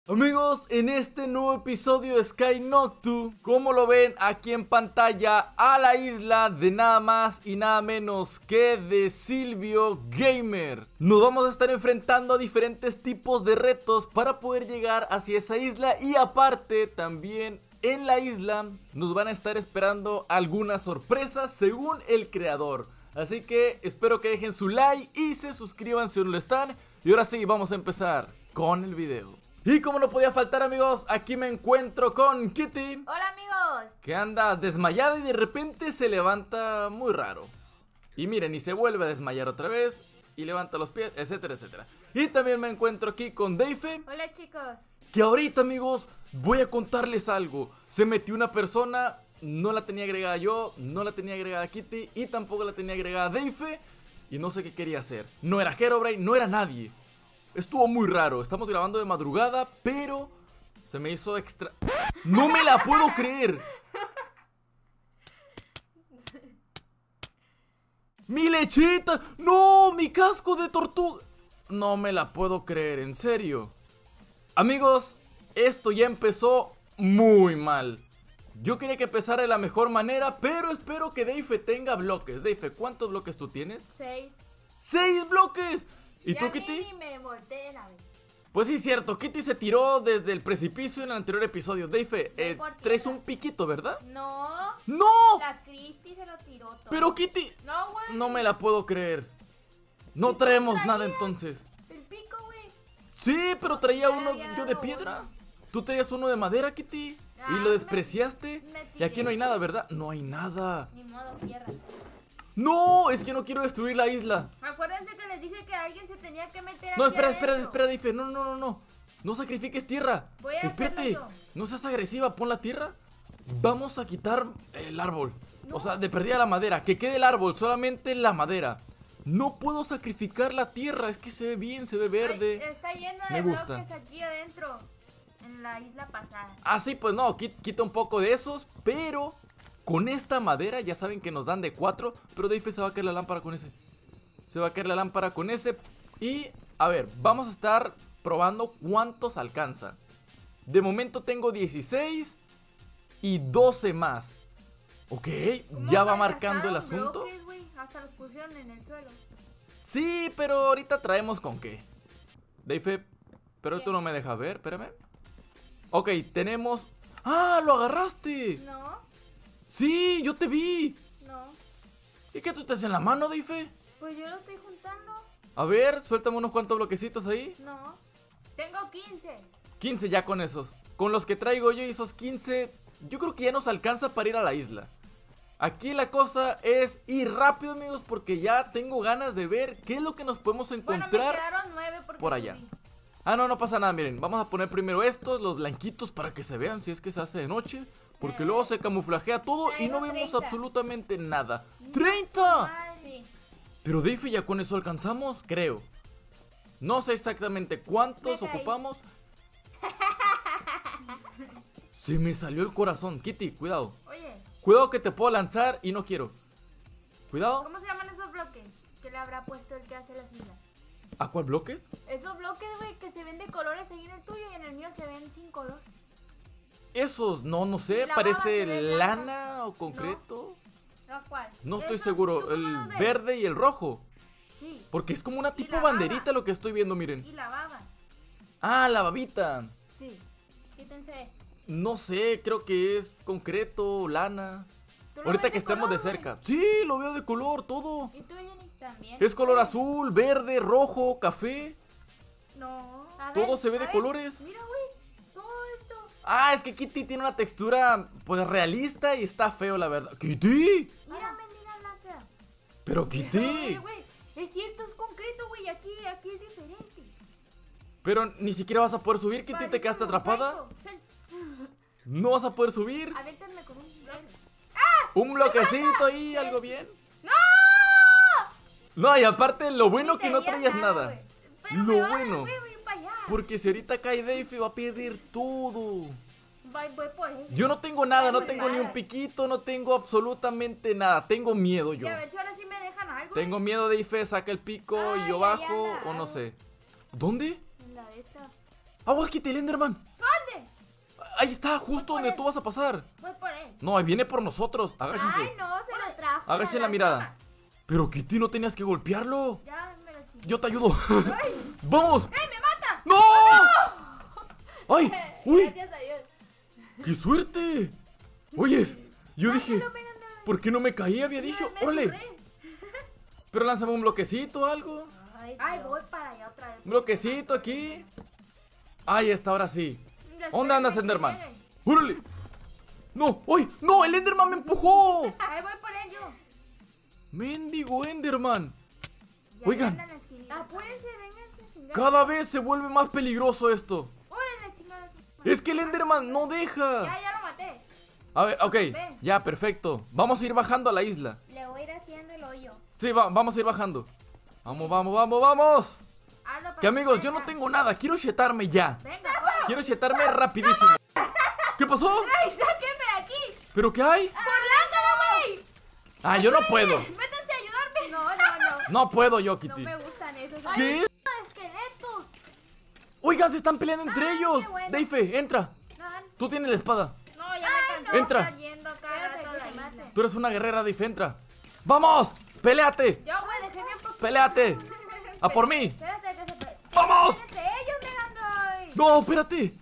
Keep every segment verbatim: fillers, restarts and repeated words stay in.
Amigos, en este nuevo episodio de Sky Noctu, como lo ven aquí en pantalla, a la isla de nada más y nada menos que de Silvio Gamer. Nos vamos a estar enfrentando a diferentes tipos de retos para poder llegar hacia esa isla, y aparte también en la isla nos van a estar esperando algunas sorpresas según el creador. Así que espero que dejen su like y se suscriban si no lo están. Y ahora sí, vamos a empezar con el video. Y como no podía faltar, amigos, aquí me encuentro con Kitty. Hola, amigos. Que anda desmayada y de repente se levanta muy raro. Y miren, y se vuelve a desmayar otra vez y levanta los pies, etcétera, etcétera. Y también me encuentro aquí con Deife. Hola, chicos. Que ahorita, amigos, voy a contarles algo. Se metió una persona, no la tenía agregada yo, no la tenía agregada Kitty y tampoco la tenía agregada Deife. Y no sé qué quería hacer. No era Herobrine, no era nadie. Estuvo muy raro, estamos grabando de madrugada, pero se me hizo extra... ¡No me la puedo creer! ¡Mi lechita! ¡No! ¡Mi casco de tortuga! No me la puedo creer, en serio. Amigos, esto ya empezó muy mal. Yo quería que empezara de la mejor manera, pero espero que Deife tenga bloques. Deife, ¿cuántos bloques tú tienes? Seis. ¡Seis bloques! ¿Y, ¿Y tú, Kitty? Ni me volteé la vez. Pues sí, cierto, Kitty se tiró desde el precipicio en el anterior episodio. Deife, eh, traes un piquito, ¿verdad? No. ¡No! La Cristi se lo tiró todo. Pero Kitty... No, güey. No me la puedo creer. No traemos nada entonces. El pico, güey. Sí, pero traía no, uno yo de piedra. Tú traías uno de madera, Kitty. Ah, y lo despreciaste. Me, me y aquí no hay nada, ¿verdad? No hay nada. Ni modo, tierra. No, es que no quiero destruir la isla. Acuérdense que les dije que alguien se tenía que meter. No, espera, espera, espera, Deife. No, no, no, no. No sacrifiques tierra. Voy a Espérate. No seas agresiva, pon la tierra. Vamos a quitar el árbol. No. O sea, de perdida la madera. Que quede el árbol, solamente la madera. No puedo sacrificar la tierra. Es que se ve bien, se ve verde. Ay, está lleno de Me gusta. bloques aquí adentro. En la isla pasada. Ah, sí, pues no, quita un poco de esos. Pero con esta madera ya saben que nos dan de cuatro. Pero Deife se va a caer la lámpara con ese. Se va a caer la lámpara con ese. Y, a ver, vamos a estar probando cuántos alcanza. De momento tengo dieciséis y doce más. Ok, ya va marcando el asunto. Bloques, güey? Hasta los pusieron en el suelo. Sí, pero ahorita traemos con qué. Deife, pero ¿Qué? Tú no me dejas ver, espérame. Ok, tenemos... ¡Ah, lo agarraste! No. Sí, yo te vi. No. ¿Y qué tú te haces en la mano, Deife? Pues yo lo estoy juntando. A ver, suéltame unos cuantos bloquecitos ahí. No. Tengo quince. quince ya con esos. Con los que traigo yo y esos quince, yo creo que ya nos alcanza para ir a la isla. Aquí la cosa es ir rápido, amigos, porque ya tengo ganas de ver qué es lo que nos podemos encontrar. Bueno, me quedaron nueve porque por allá. subí. Ah, no, no pasa nada, miren. Vamos a poner primero estos, los blanquitos, para que se vean si es que se hace de noche. Porque eh, luego se camuflajea todo y no vemos treinta. Absolutamente nada. ¡treinta! Sí. Pero Deife, ya con eso alcanzamos, creo. No sé exactamente cuántos ocupamos. Se me salió el corazón. Kitty, cuidado. Oye. Cuidado que te puedo lanzar y no quiero. Cuidado. ¿Cómo se llaman esos bloques? ¿Qué le habrá puesto el que hace las islas? ¿A cuál bloques? Esos bloques, güey, que se ven de colores ahí en el tuyo y en el mío se ven sin color. Esos, no, no sé, parece lana o concreto. No, ¿no cuál? No estoy seguro, el verde y el rojo. Sí. Porque es como una tipo banderita lo que estoy viendo, miren. Y la baba. Ah, la babita. Sí. Quítense. No sé, creo que es concreto, lana. Ahorita que estemos de cerca. Sí, lo veo de color, todo. ¿Y tú, Jenny? También. Es color azul, verde, rojo, café. No. A todo ver, se ve de ver. colores. Mira, güey. Todo esto. Ah, es que Kitty tiene una textura, pues, realista y está feo, la verdad. ¡Kitty! Mira, mendiga blanca. Pero Kitty. No, güey. Es cierto, es concreto, güey. Aquí, aquí es diferente. Pero ni siquiera vas a poder subir, Kitty. ¿Te quedaste atrapada? ¿No vas a poder subir? Avéntenme con un bloque. ¡Ah! Un bloquecito ahí, algo bien. ¡No! No, y aparte, lo bueno que no traías nada. nada. Pero lo me bueno. Voy a ir para allá. Porque si ahorita cae Deife va a perder todo. Voy, voy por él. Yo no tengo nada, no Voy tengo nada. ni un piquito, no tengo absolutamente nada. Tengo miedo yo. Y a ver si ahora sí me dejan algo. Tengo miedo, Deife, saca el pico Ay, y yo ahí bajo anda, o no algo. sé. ¿Dónde? En la de esta. ¡Aguas, Kitty, el Enderman! ¿Dónde? Ahí está, justo donde tú vas a pasar. Voy por él. No, ahí viene por nosotros. Agáchense. Ay, no, se lo trajo. Agachen la mirada. Pero Kitty, no tenías que golpearlo. Ya me lo chingué. Yo te ayudo. ¡Ay! ¡Vamos! ¡Eh, me mata! ¡No! ¡Ay! ¡Uy! Gracias a Dios. ¡Qué suerte! Oyes, yo dije, Lánzalo, ven, anda. ¿por qué no me caí? Había dicho, Me órale. aseguré. Pero lánzame un bloquecito o algo. Ay, Ay, voy para allá otra vez. Un bloquecito aquí. Ahí está, ahora sí. Después ¿Dónde andas, que Enderman? llegue. ¡Órale! ¡No! ¡Uy! ¡No! ¡El Enderman me empujó! Ahí voy por él yo. ¡Mendigo Enderman! Ya Oigan. anda en la esquinita. Apúrense, vénganse, chingada. Cada vez se vuelve más peligroso esto. Órale, chingada. Es que el Enderman no deja. Ya, ya lo maté. A ver, ok. Ve. Ya, perfecto. Vamos a ir bajando a la isla. Le voy a ir haciendo el hoyo. Sí, va- vamos a ir bajando. Vamos, vamos, vamos, vamos. Hazlo para Que amigos, que yo no venga. tengo nada. Quiero chetarme ya. Venga, corre. Quiero chetarme rapidísimo. ¿Qué pasó? ¡Ay, sáquenme de aquí! ¿Pero qué hay? ¡Por lángano, güey! Ah, yo no puedo. ¡Métanse a ayudarme! No, no, no. No puedo yo, No Kitty. me gustan esos. ¿Qué? ¡Ay, esqueletos! Oigan, se están peleando entre Ay, ellos. qué bueno. Deife, entra. No, Tú tienes la espada. no, ya me cansé. Entra. de estar yendo cada rato a la isla. Tú eres una guerrera, Deife, entra. ¡Vamos! ¡Péleate! Yo, güey, dejé bien poquito. ¡Péleate! ¡A por mí! Espérate que se pe... ¡Vamos! Entre ellos, Megandroid. ¡No, espérate!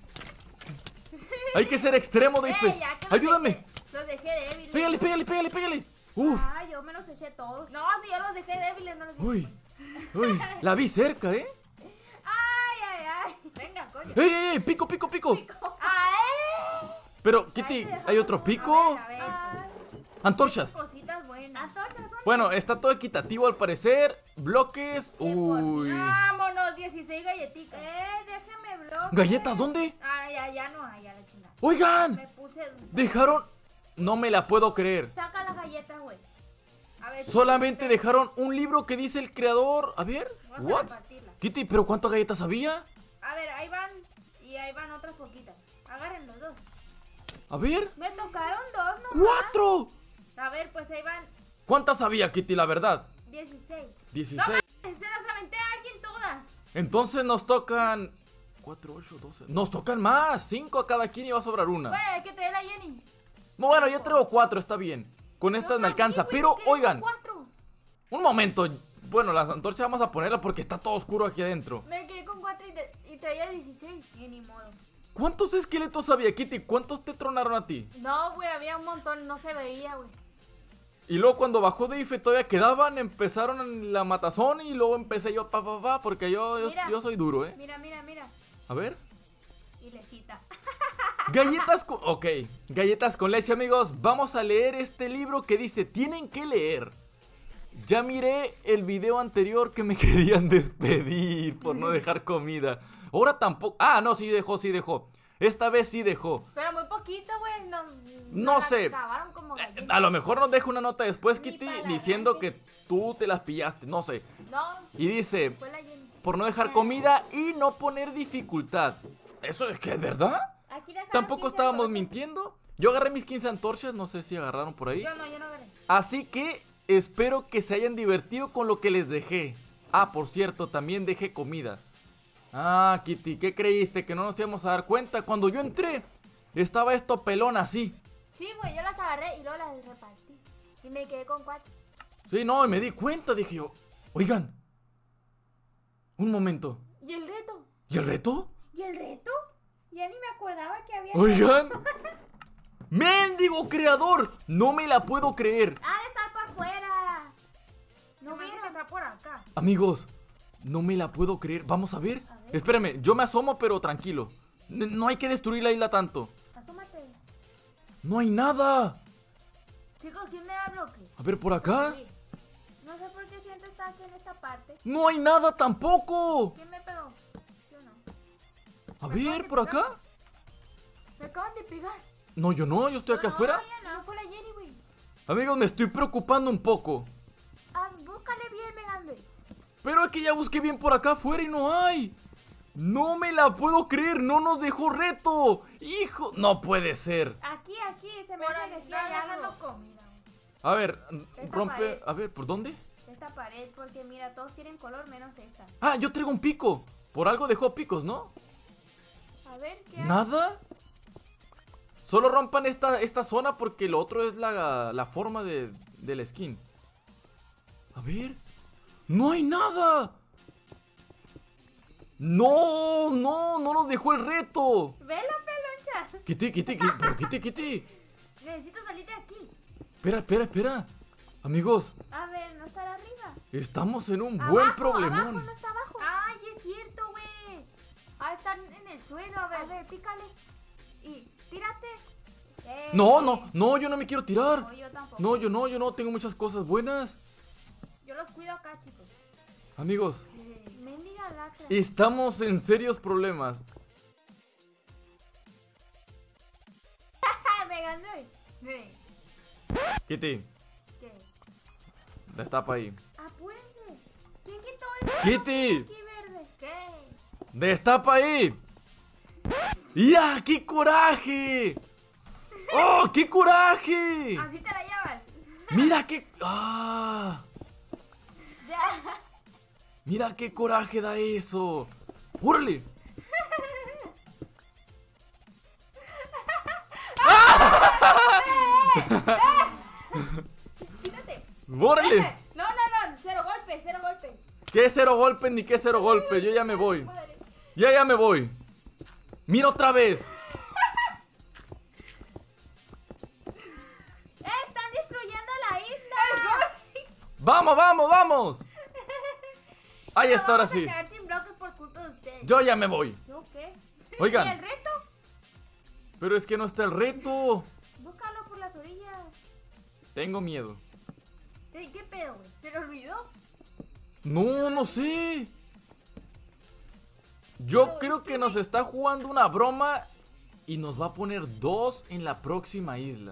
Hay que ser extremo, Eh, Deife. ya que los ¡Ayúdame! dejé- Los dejé débiles. ¡Pégale, pégale, pégale, pégale! ¡Uf! Ay, yo me los eché todos. No, si yo los dejé débiles, no los dejé. ¡Uy! ¡Uy! La vi cerca, ¿eh? Ay, ay, ay. Venga, coño. ¡Ey, ey, ey! ¡Pico, pico, pico! Ay. Pero, Kitty, ¿hay otro pico? A ver, a ver. Antorchas. Cositas buenas. Antorchas, antorchas. Bueno, está todo equitativo al parecer. Bloques. Uy. Vámonos, dieciséis galletitas. Eh, déjame bloque. ¿Galletas dónde? Ah, ya, ya no hay, ya la chingada. Oigan, Me puse. dejaron. No me la puedo creer. Saca las galletas, güey. A ver. Solamente dejaron un libro que dice el creador. A ver, Vamos a what? repartirla. Kitty, ¿pero cuántas galletas había? A ver, ahí van. Y ahí van otras poquitas. Agarren los dos. A ver, Me tocaron dos, ¿no? ¡cuatro! A ver, pues ahí van ¿Cuántas había, Kitty, la verdad? dieciséis. dieciséis. Se las aventé a alguien todas. Entonces nos tocan. cuatro, ocho, doce. Nos tocan más. cinco a cada quien y va a sobrar una. Güey, hay que traer a Jenny. Bueno, yo traigo cuatro, está bien. Con estas Yo me alcanza. también, Pero, güey, me quedé oigan, con cuatro. un momento. Bueno, las antorchas vamos a ponerlas porque está todo oscuro aquí adentro. Me quedé con cuatro y, te- y traía dieciséis. Y ni modo. ¿Cuántos esqueletos había, Kitty? ¿Cuántos te tronaron a ti? No, güey, había un montón, no se veía, güey. Y luego cuando bajó Deife todavía quedaban, empezaron en la matazón y luego empecé yo pa pa pa porque yo, yo, Mira. yo soy duro, ¿eh? Mira, mira, mira. A ver. Y lejita. Galletas con... Ok, galletas con leche, amigos. Vamos a leer este libro que dice, tienen que leer. Ya miré el video anterior que me querían despedir por no dejar comida. Ahora tampoco... Ah, no, sí dejó, sí dejó. Esta vez sí dejó. Pero muy poquito, güey. No, No las sé. acabaron como gallinas. A lo mejor nos deja una nota después, Ni Kitty, para diciendo adelante. que tú te las pillaste, no sé. No, Y dice, fue la Jenny. por no dejar comida y no poner dificultad. ¿Eso es que es verdad? Aquí dejaron Tampoco quince estábamos antorchas. mintiendo. Yo agarré mis quince antorchas, no sé si agarraron por ahí. Yo no, yo no agarré. Así que espero que se hayan divertido con lo que les dejé. Ah, por cierto, también dejé comida. Ah, Kitty, ¿qué creíste? ¿Que no nos íbamos a dar cuenta? Cuando yo entré, estaba esto pelón así. Sí, güey, yo las agarré y luego las repartí. Y me quedé con cuatro. Sí, no, y me di cuenta, dije yo. Oigan, un momento. ¿Y el reto? ¿Y el reto? ¿Y el reto? Ya ni me acordaba que había... Oigan. ¡Mendigo creador! No me la puedo creer. ¡Ah, de estar para afuera! No vieron que está por acá. Amigos, no me la puedo creer. Vamos a ver. A ver. Espérame, yo me asomo, pero tranquilo. N- no hay que destruir la isla tanto. Asómate. No hay nada. Chicos, ¿quién me da bloques? A ver, por acá. Sí. No sé por qué siento estar aquí en esta parte. No hay nada tampoco. ¿Quién me pegó? Yo no. A ver, por acá. Me acaban de pegar. No, yo no, yo estoy acá No, afuera. ya no. fue la Jenny, güey. Amigos, me estoy preocupando un poco. Ah, búscale bien, Megandroid. Pero es que ya busqué bien por acá afuera y no hay. No me la puedo creer, no nos dejó reto. Hijo, no puede ser. Aquí, aquí, se me hace que aquí hay algo. Comida, güey. A ver, Esta rompe. pared. A ver, ¿por dónde? Esta pared, porque mira, todos tienen color menos esta. Ah, yo traigo un pico. Por algo dejó picos, ¿no? ver, ¿qué hay? ¿Nada? Solo rompan esta, esta zona porque lo otro es la, la forma de, de la skin. A ver. ¡No hay nada! ¡No! ¡No! ¡No nos dejó el reto! ¡Ve la peloncha! ¡Quité, quité, quité! ¡Pero quité, quité! Necesito salir de aquí. Espera, espera, espera. Amigos, A ver, ¿no estará arriba? estamos en un Abajo, buen abajo, problemón. no está abajo. Ay, es cierto, güey. Ah, están en el suelo. A ver, a ver, pícale. Y tírate. Eh, No, no, no, yo no me quiero tirar. No, yo tampoco. No, yo no, yo no, tengo muchas cosas buenas. Yo los cuido acá, chicos. Amigos, Mendiga lacra. estamos en serios problemas. ¡Ja! Me gané. Sí. Kitty, ¿Qué? destapa ahí. Apúrense. ¿Quién quitó eso? Kitty, Aquí verde. ¿Qué? destapa ahí. ¡Ya! ¡Qué coraje! ¡Oh, qué coraje! Así te la llevas. Mira qué... ¡Ah! Ya. Mira qué coraje da eso. ¡Órale! Quítate. ¡Órale! Vete. No, no, no. Cero golpes, cero golpes. ¿Qué cero golpes ni qué cero golpes? Yo ya me voy. Madre. Ya, ya me voy. Mira otra vez. ¡Eh! ¡Están destruyendo la isla! ¡Vamos, vamos, vamos! Ahí está, ahora Vamos sí. a quedar sin bloques por culpa de ustedes. Yo ya me voy. ¿Yo qué? Oigan. ¿Y el reto? Pero es que no está el reto. Búscalo por las orillas. Tengo miedo. Ey, ¿qué pedo, güey? ¿Se le olvidó? No, no sé. Yo creo que nos está jugando una broma y nos va a poner dos en la próxima isla.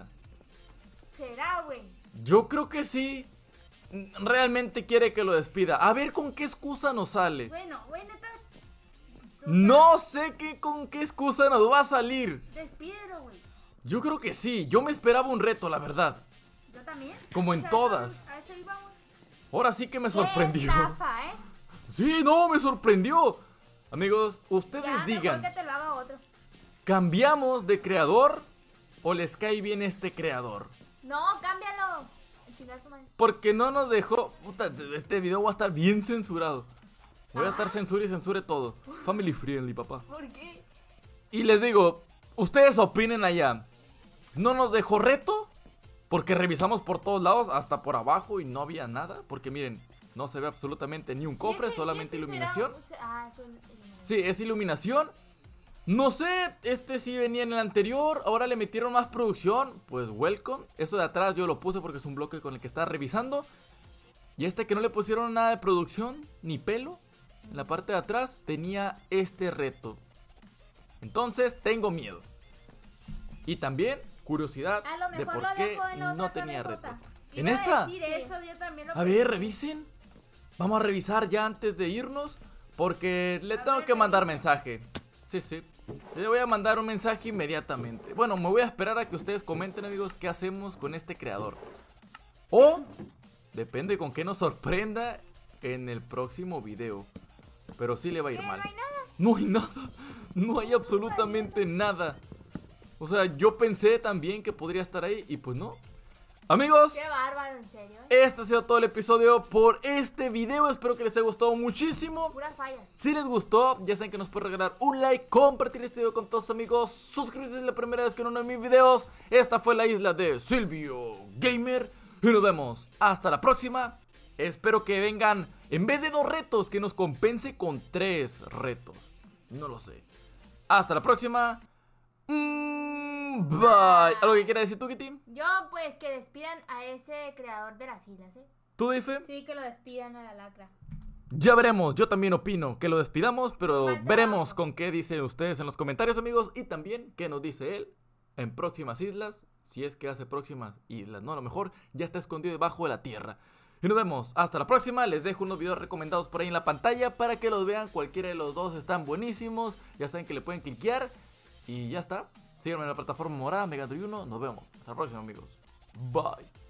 ¿Será, güey? Yo creo que sí. Realmente quiere que lo despida. A ver con qué excusa nos sale. Bueno, güey, neta. o sea, No sé qué, con qué excusa nos va a salir. Despídelo, güey. Yo creo que sí. Yo me esperaba un reto, la verdad. Yo también. Como en O sea, todas. eso- A eso íbamos. Ahora sí que me Qué sorprendió. estafa, ¿eh? Sí, no, me sorprendió. Amigos, ustedes Ya, digan, mejor que te lo haga otro. ¿cambiamos de creador o les cae bien este creador? No, cámbialo. Chingar su madre. Porque no nos dejó... Puta, este video va a estar bien censurado. Voy a estar censura y censure todo. Family friendly, papá. ¿Por qué? Y les digo, ustedes opinen allá. ¿No nos dejó reto? Porque revisamos por todos lados, hasta por abajo, y no había nada. Porque miren, no se ve absolutamente ni un cofre, ¿Y ese- solamente y ese iluminación. será- Ah, eso es iluminación. Sí, es iluminación. No sé, este sí venía en el anterior. Ahora le metieron más producción. Pues welcome. Eso de atrás yo lo puse porque es un bloque con el que estaba revisando. Y este que no le pusieron nada de producción, ni pelo, en la parte de atrás tenía este reto. Entonces tengo miedo. Y también curiosidad A lo de mejor por lo qué dejó en no otra tenía reto. cabezota. ¿En Iba a esta? decir eso, yo también lo A ver, pensé. revisen. Vamos a revisar ya antes de irnos. Porque le A tengo ver, que mandar revisa. mensaje. Sí, sí. Le voy a mandar un mensaje inmediatamente. Bueno, me voy a esperar a que ustedes comenten, amigos, qué hacemos con este creador. O, depende con qué nos sorprenda en el próximo video. Pero sí le va a ir ¿Qué? mal. ¿No hay nada? No hay nada. No hay absolutamente nada. O sea, yo pensé también que podría estar ahí y pues no. Amigos, Qué bárbaro, en serio. ¿eh? este ha sido todo el episodio por este video. Espero que les haya gustado muchísimo. Puras fallas. Si les gustó, ya saben que nos pueden regalar un like, compartir este video con todos sus amigos, suscribirse si es la primera vez que ven uno de mis videos. Esta fue la isla de Silvio Gamer y nos vemos hasta la próxima. Espero que vengan, en vez de dos retos, que nos compense con tres retos. No lo sé. Hasta la próxima. Mm, bye. ¿Algo que quieras decir tú, Kitty? Yo, pues, que despidan a ese creador de las islas, ¿eh? ¿Tú, Dife? Sí, que lo despidan a la lacra. Ya veremos, yo también opino que lo despidamos, pero Mal veremos trabajo. con qué dicen ustedes en los comentarios, amigos, y también qué nos dice él en próximas islas, si es que hace próximas islas, no, a lo mejor ya está escondido debajo de la tierra. Y nos vemos, hasta la próxima, les dejo unos videos recomendados por ahí en la pantalla para que los vean, cualquiera de los dos están buenísimos, ya saben que le pueden cliquear y ya está. Síganme en la plataforma morada, Megato uno, nos vemos, hasta la próxima, amigos, bye.